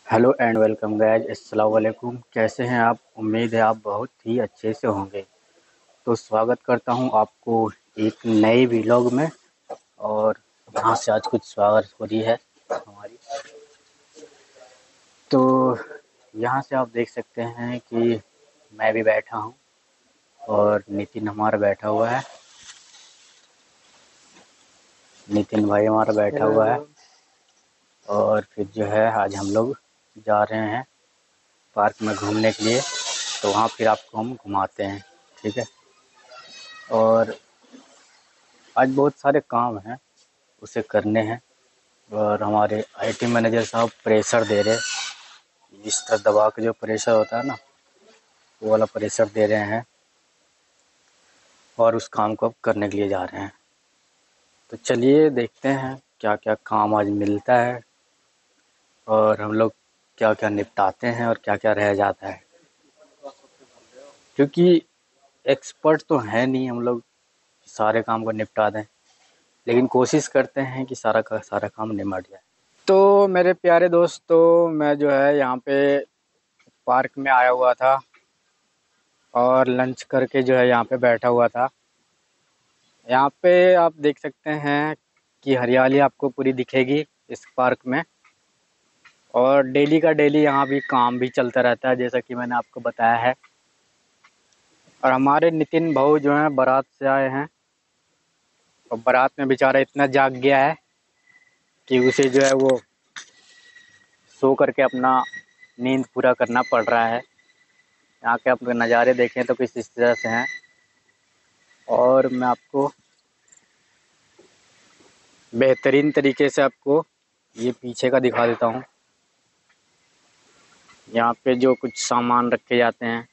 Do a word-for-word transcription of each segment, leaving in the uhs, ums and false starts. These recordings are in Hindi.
हेलो एंड वेलकम गाइज, अस्सलाम वालेकुम। कैसे हैं आप? उम्मीद है आप बहुत ही अच्छे से होंगे। तो स्वागत करता हूं आपको एक नए व्लॉग में। और यहाँ से आज कुछ स्वागत हो रही है हमारी। तो यहाँ से आप देख सकते हैं कि मैं भी बैठा हूँ और नितिन हमारा बैठा हुआ है। नितिन भाई हमारा बैठा हुआ है। और फिर जो है आज हम लोग जा रहे हैं पार्क में घूमने के लिए। तो वहाँ फिर आपको हम घुमाते हैं, ठीक है। और आज बहुत सारे काम हैं, उसे करने हैं। और हमारे आईटी मैनेजर साहब प्रेशर दे रहे हैं, जिस तरह दबा के जो प्रेशर होता है ना, वो वाला प्रेशर दे रहे हैं। और उस काम को अब करने के लिए जा रहे हैं। तो चलिए देखते हैं क्या क्या काम आज मिलता है और हम लोग क्या क्या निपटाते हैं और क्या क्या रह जाता है। क्योंकि एक्सपर्ट तो है नहीं हम लोग सारे काम को निपटा दें, लेकिन कोशिश करते हैं कि सारा का सारा काम निपट जाए। तो मेरे प्यारे दोस्तों, मैं जो है यहाँ पे पार्क में आया हुआ था और लंच करके जो है यहाँ पे बैठा हुआ था। यहाँ पे आप देख सकते हैं कि हरियाली आपको पूरी दिखेगी इस पार्क में। और डेली का डेली यहाँ भी काम भी चलता रहता है, जैसा कि मैंने आपको बताया है। और हमारे नितिन भाऊ जो हैं बारात से आए हैं, और बारात में बेचारा इतना जाग गया है कि उसे जो है वो सो करके अपना नींद पूरा करना पड़ रहा है। यहाँ के आप नज़ारे देखें तो किस इस तरह से हैं। और मैं आपको बेहतरीन तरीके से आपको ये पीछे का दिखा देता हूँ। यहाँ पे जो कुछ सामान रखे जाते हैं,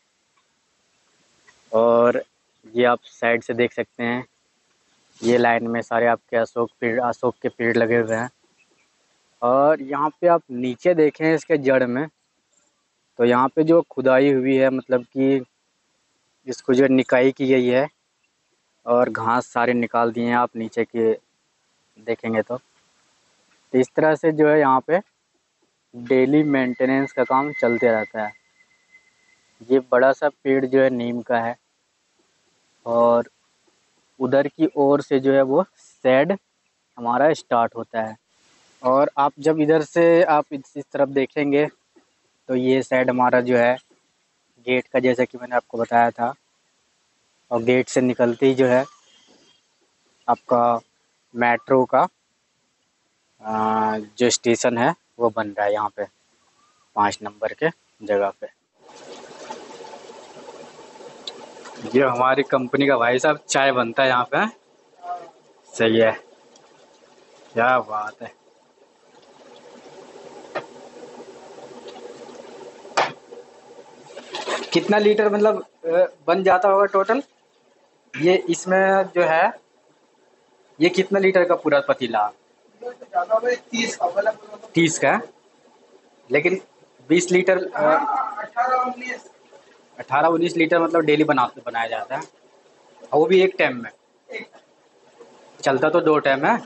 और ये आप साइड से देख सकते हैं, ये लाइन में सारे आपके अशोक पेड़ अशोक के पेड़ लगे हुए हैं। और यहाँ पे आप नीचे देखें इसके जड़ में, तो यहाँ पे जो खुदाई हुई है, मतलब कि इसको जो निकाई की गई है और घास सारे निकाल दिए हैं आप नीचे के देखेंगे तो। तो इस तरह से जो है यहाँ पे डेली मेंटेनेंस का काम चलते रहता है। ये बड़ा सा पेड़ जो है नीम का है, और उधर की ओर से जो है वो शेड हमारा स्टार्ट होता है। और आप जब इधर से आप इस इस तरफ देखेंगे तो ये साइड हमारा जो है गेट का, जैसा कि मैंने आपको बताया था। और गेट से निकलते ही जो है आपका मेट्रो का आ, जो स्टेशन है वो बन रहा है यहाँ पे पाँच नंबर के जगह पे। ये हमारी कंपनी का भाई साहब चाय बनता है यहाँ पे। सही है, क्या बात है। कितना लीटर मतलब अ, बन जाता होगा टोटल ये इसमें जो है? ये कितना लीटर का पूरा पतीला? तीस का तीस का है? लेकिन बीस लीटर अठारह उन्नीस लीटर मतलब डेली बना बनाया जाता है, और वो भी एक टाइम में। चलता तो दो टाइम है।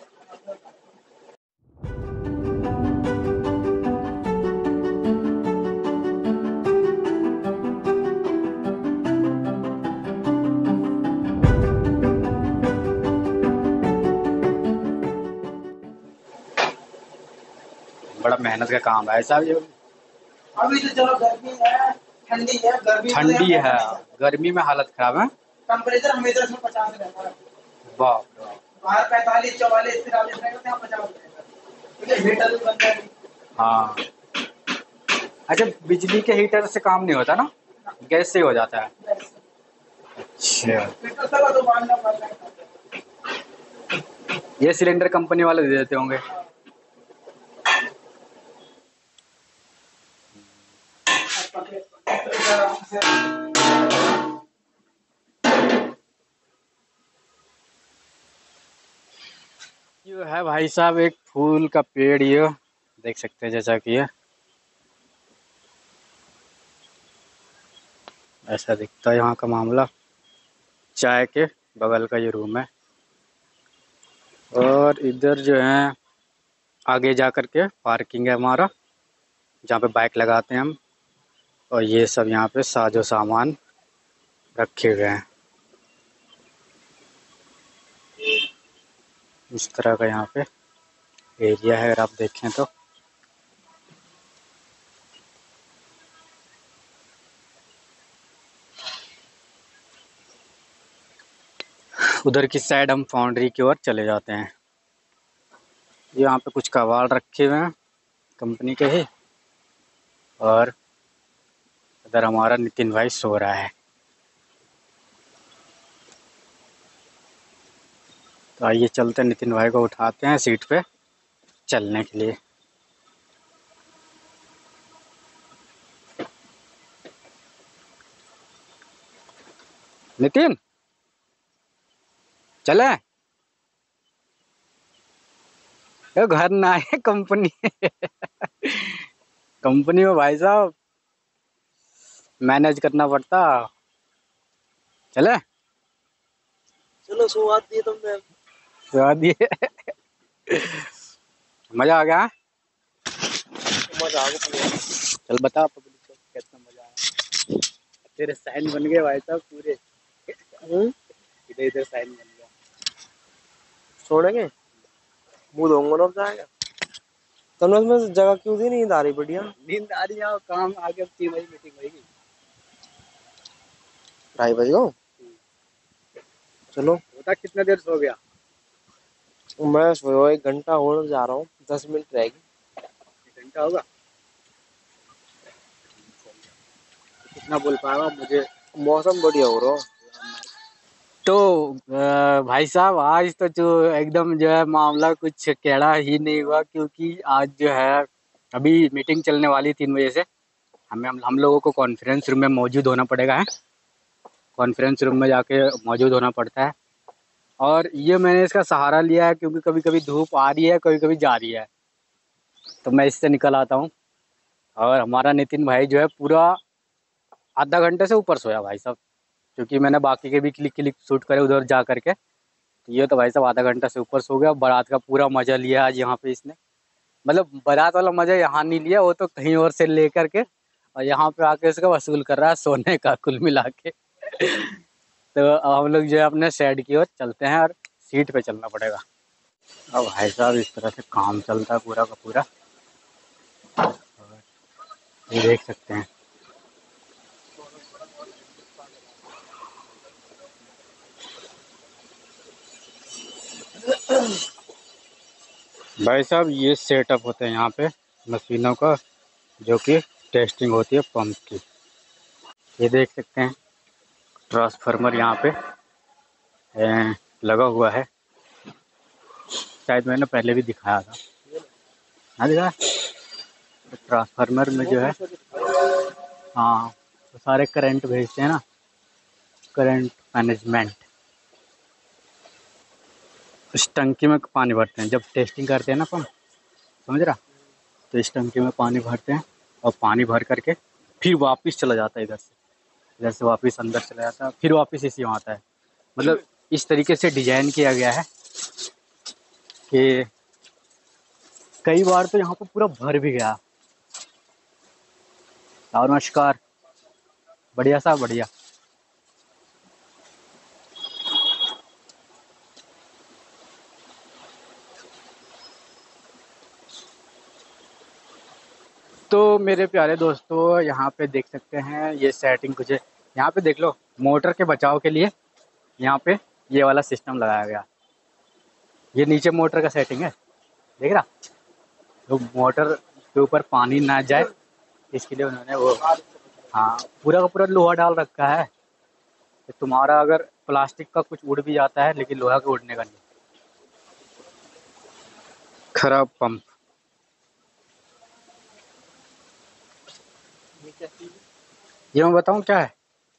बड़ा मेहनत का काम है ऐसा। ये अभी तो चलो गर्मी है, ठंडी है, गर्मी ठंडी है, गर्मी में हालत खराब है। टेम्परेचर हमेशा इसमें पचास रहता है। बाप रे बाप। बाहर पैंतालीस चौवालीस तिरालीस रहेगा, यहाँ पचास रहेगा, ठीक है। हीटर भी बनता है। हाँ, अच्छा, बिजली के हीटर से काम नहीं होता ना, गैस से ही हो जाता है। अच्छा, ये सिलेंडर कंपनी वाले दे देते होंगे। ये है भाई साहब एक फूल का पेड़, ये देख सकते हैं जैसा कि ये ऐसा दिखता है यहाँ का मामला। चाय के बगल का ये रूम है। और इधर जो है आगे जा कर के पार्किंग है हमारा, जहाँ पे बाइक लगाते हैं हम। और ये सब यहाँ पे साजो सामान रखे हुए हैं। इस तरह का यहाँ पे एरिया है अगर आप देखें तो। उधर की साइड हम फाउंड्री की ओर चले जाते हैं। यहाँ पे कुछ कबाड़ रखे हुए हैं कंपनी के ही। और इधर हमारा नितिन भाई सो रहा है। तो आइए चलते हैं, नितिन भाई को उठाते हैं सीट पे चलने के लिए। नितिन चले। ये घर ना है, कंपनी कंपनी में भाई साहब मैनेज करना पड़ता। चले चलो सुवा दिए तुमने। सुवा दिए मजा आ गया। मजा आ गया। चल बता पब्लिक को कितना मजा आया। तेरे साइन बन गए भाई साहब पूरे। इधर इधर साइन बन गया। छोड़ेंगे मुंह धोऊंगा ना जाएगा। तुमने उसमें जगह क्यों दी? नींद आ रही बढ़िया। नींद आ रही है, काम आगे अब तीन बजे मीटिंग होगी। ढाई बजे को चलो। बता कितना देर सो गया? मैं सोया एक घंटा और जा रहा हूँ, दस मिनट रहेगी। एक घंटा होगा। कितना बोल पाएगा मुझे? मौसम बढ़िया हो रहा। तो भाई साहब आज तो जो एकदम जो है मामला कुछ टेढ़ा ही नहीं हुआ, क्योंकि आज जो है अभी मीटिंग चलने वाली तीन बजे से। हमें हम, हम लोगों को कॉन्फ्रेंस रूम में मौजूद होना पड़ेगा है। कॉन्फ्रेंस रूम में जाके मौजूद होना पड़ता है। और ये मैंने इसका सहारा लिया है क्योंकि कभी कभी धूप आ रही है, कभी कभी जा रही है, तो मैं इससे निकल आता हूँ। और हमारा नितिन भाई जो है पूरा आधा घंटे से ऊपर सोया भाई साहब, क्योंकि मैंने बाकी के भी क्लिक क्लिक शूट करे उधर जा करके। तो ये तो भाई साहब आधा घंटा से ऊपर सो गया। बारात का पूरा मजा लिया आज यहाँ पे इसने। मतलब बारात वाला मजा यहाँ नहीं लिया, वो तो कहीं और से ले करके और यहाँ पे आके इसका वसूल कर रहा है सोने का कुल मिला के तो अब हम लोग जो है अपने शेड की ओर चलते हैं और सीट पे चलना पड़ेगा। अब भाई साहब इस तरह से काम चलता है पूरा का पूरा। ये देख सकते हैं। भाई साहब ये सेटअप होते हैं यहाँ पे मशीनों का, जो कि टेस्टिंग होती है पंप की। ये देख सकते हैं ट्रांसफार्मर यहाँ पे ए, लगा हुआ है। शायद मैंने पहले भी दिखाया था, हाँ दिखा। तो ट्रांसफार्मर में जो है हाँ तो सारे करंट भेजते हैं ना, करंट मैनेजमेंट। इस टंकी में पानी भरते हैं जब टेस्टिंग करते हैं ना पंप, समझ रहा। तो इस टंकी में पानी भरते हैं और पानी भर करके फिर वापस चला जाता है इधर से, इधर से वापस अंदर चला जाता है, फिर वापस इसी में आता है। मतलब इस तरीके से डिजाइन किया गया है कि कई बार तो यहाँ पर पूरा भर भी गया। और नमस्कार, बढ़िया साहब बढ़िया। तो मेरे प्यारे दोस्तों यहाँ पे देख सकते हैं ये सेटिंग कुछ है। यहाँ पे देख लो, मोटर के बचाव के लिए यहाँ पे ये वाला सिस्टम लगाया गया। ये नीचे मोटर का सेटिंग है, देख रहा। तो मोटर के ऊपर पानी ना जाए इसके लिए उन्होंने वो हाँ पूरा का पूरा लोहा डाल रखा है कि तुम्हारा अगर प्लास्टिक का कुछ उड़ भी जाता है लेकिन लोहा के उड़ने का नहीं। खराब पंप। ये मैं बताऊं क्या है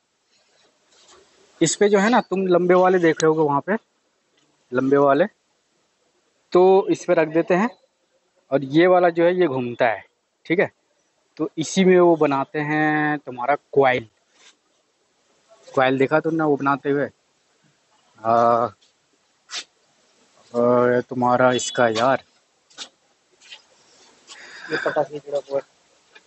इस पे जो है ना, तुम लंबे वाले देख रहे होगे वहाँ पे लंबे वाले, तो इस पे रख देते हैं और ये वाला जो है ये घूमता है, ठीक है। तो इसी में वो बनाते हैं तुम्हारा क्वाइल। क्वाइल देखा तुमने वो बनाते हुए? आ, और तुम्हारा इसका यार ये पता नहीं पूरा पूरा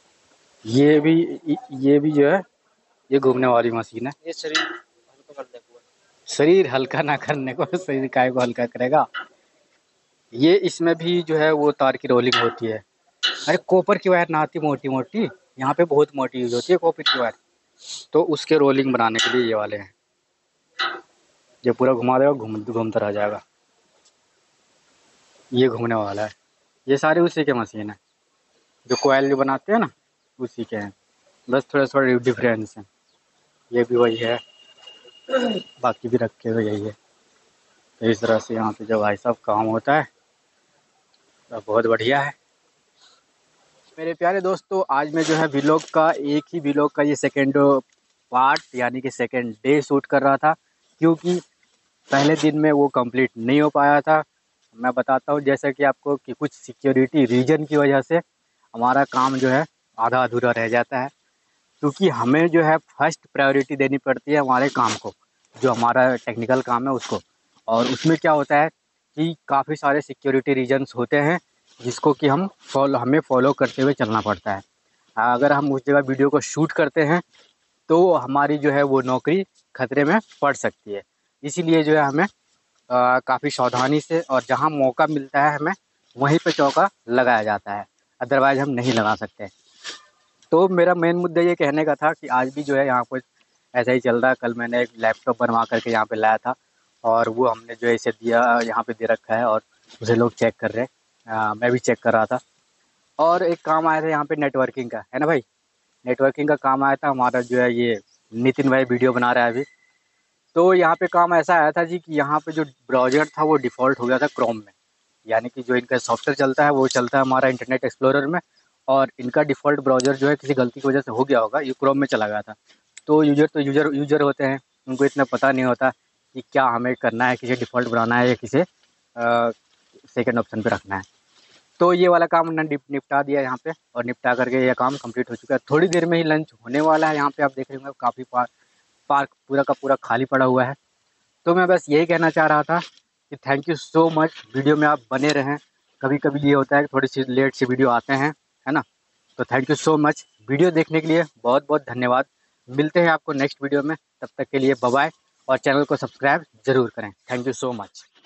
ये भी ये भी जो है ये घूमने वाली मशीन है। ये शरीर हल्का करने को है। शरीर हल्का ना करने को, शरीर काय को हल्का करेगा। ये इसमें भी जो है वो तार की रोलिंग होती है। अरे कॉपर की वायर ना आती मोटी मोटी, यहाँ पे बहुत मोटी यूज होती है कॉपर की वायर, तो उसके रोलिंग बनाने के लिए ये वाले हैं। ये पूरा घुमा देगा, घूम घूमता रह जाएगा। ये घूमने वाला है। ये सारे उसी के मशीन है, जो कोयल जो बनाते हैं ना उसी के हैं, बस थोड़ा थोड़ा डिफरेंस है। ये भी वही है, बाकी भी रखे हुए यही है। तो इस तरह से यहाँ पे जो भाई साहब काम होता है तो बहुत बढ़िया है। मेरे प्यारे दोस्तों, आज मैं जो है व्लॉग का एक ही व्लॉग का ये सेकेंड पार्ट यानी कि सेकेंड डे शूट कर रहा था, क्योंकि पहले दिन में वो कंप्लीट नहीं हो पाया था। मैं बताता हूँ जैसा कि आपको कि कुछ सिक्योरिटी रीजन की वजह से हमारा काम जो है आधा अधूरा रह जाता है, क्योंकि हमें जो है फर्स्ट प्रायोरिटी देनी पड़ती है हमारे काम को, जो हमारा टेक्निकल काम है उसको। और उसमें क्या होता है कि काफ़ी सारे सिक्योरिटी रीजन्स होते हैं जिसको कि हम फॉलो हमें फॉलो करते हुए चलना पड़ता है। अगर हम उस जगह वीडियो को शूट करते हैं तो हमारी जो है वो नौकरी खतरे में पड़ सकती है। इसीलिए जो है हमें काफ़ी सावधानी से और जहाँ मौका मिलता है हमें वहीं पे चौका लगाया जाता है, अदरवाइज़ हम नहीं लगा सकते। तो मेरा मेन मुद्दा ये कहने का था कि आज भी जो है यहाँ कुछ ऐसा ही चल रहा है। कल मैंने एक लैपटॉप बनवा करके यहाँ पे लाया था और वो हमने जो है इसे दिया, यहाँ पे दे रखा है और उसे लोग चेक कर रहे हैं। मैं भी चेक कर रहा था। और एक काम आया था यहाँ पे नेटवर्किंग का, है ना भाई, नेटवर्किंग का काम आया था हमारा। जो है ये नितिन भाई वीडियो बना रहा है अभी। तो यहाँ पे काम ऐसा आया था जी कि यहाँ पे जो ब्राउज़र था वो डिफ़ॉल्ट हो गया था क्रोम में, यानी कि जो इनका सॉफ्टवेयर चलता है वो चलता है हमारा इंटरनेट एक्सप्लोरर में, और इनका डिफ़ॉल्ट ब्राउज़र जो है किसी गलती की वजह से हो गया होगा, ये क्रोम में चला गया था। तो यूज़र तो यूज़र यूज़र होते हैं, उनको इतना पता नहीं होता कि क्या हमें करना है, किसे डिफ़ॉल्ट बनाना है या किसे सेकंड ऑप्शन पे रखना है। तो ये वाला काम हमने निपटा दिया यहाँ पे, और निपटा करके ये काम कंप्लीट हो चुका है। थोड़ी देर में ही लंच होने वाला है। यहाँ पे आप देख रहे होंगे काफ़ी पार्क पार्क पूरा का पूरा खाली पड़ा हुआ है। तो मैं बस यही कहना चाह रहा था कि thank you so much, video में आप बने रहें। कभी कभी ये होता है कि थोड़ी सी लेट से वीडियो आते हैं, है ना। तो thank you so much, video देखने के लिए बहुत बहुत धन्यवाद। मिलते हैं आपको नेक्स्ट वीडियो में, तब तक के लिए बाय बाय, और चैनल को सब्सक्राइब ज़रूर करें। Thank you so much.